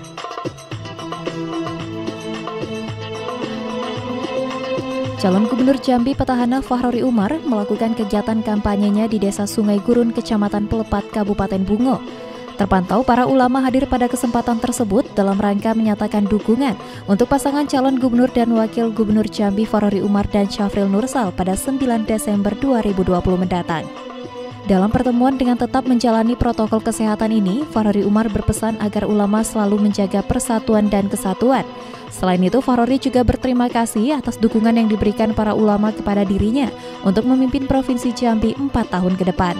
Calon Gubernur Jambi petahana Fahrori Umar melakukan kegiatan kampanyenya di Desa Sungai Gurun, Kecamatan Pelepat, Kabupaten Bungo. Terpantau para ulama hadir pada kesempatan tersebut dalam rangka menyatakan dukungan untuk pasangan calon gubernur dan wakil gubernur Jambi Fahrori Umar dan Syafril Nursal pada 9 Desember 2020 mendatang. Dalam pertemuan dengan tetap menjalani protokol kesehatan ini, Fahrori Umar berpesan agar ulama selalu menjaga persatuan dan kesatuan. Selain itu, Fahrori juga berterima kasih atas dukungan yang diberikan para ulama kepada dirinya untuk memimpin Provinsi Jambi 4 tahun ke depan.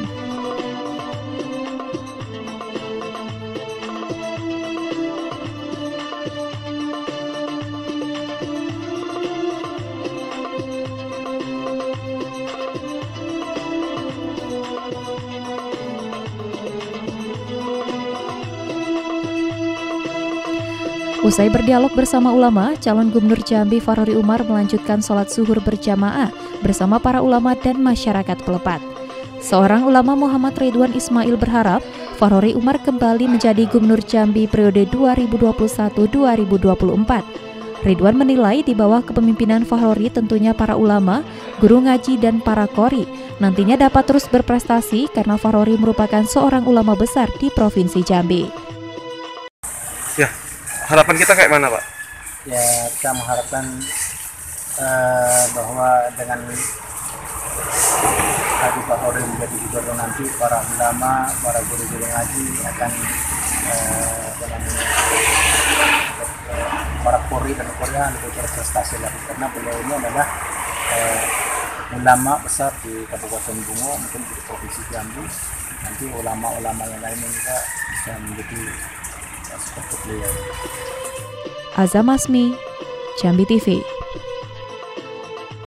Usai berdialog bersama ulama, calon gubernur Jambi Fahrori Umar melanjutkan sholat zuhur berjamaah bersama para ulama dan masyarakat Pelepat. Seorang ulama Muhammad Ridwan Ismail berharap Fahrori Umar kembali menjadi gubernur Jambi periode 2021-2024. Ridwan menilai di bawah kepemimpinan Fahrori tentunya para ulama, guru ngaji dan para qori nantinya dapat terus berprestasi karena Fahrori merupakan seorang ulama besar di Provinsi Jambi. Ya. Harapan kita kayak mana, Pak? Ya, kita mengharapkan bahwa dengan Haji Fahrori menjadi gubernur nanti, para ulama, para guru-guru ngaji akan para Polri dan Korea lebih berprestasi lagi karena beliau ini adalah ulama besar di Kabupaten Bungo, mungkin di Provinsi Jambi. Nanti ulama-ulama yang lainnya juga bisa menjadi seperti beliau. Azam Asmi, Jambi TV.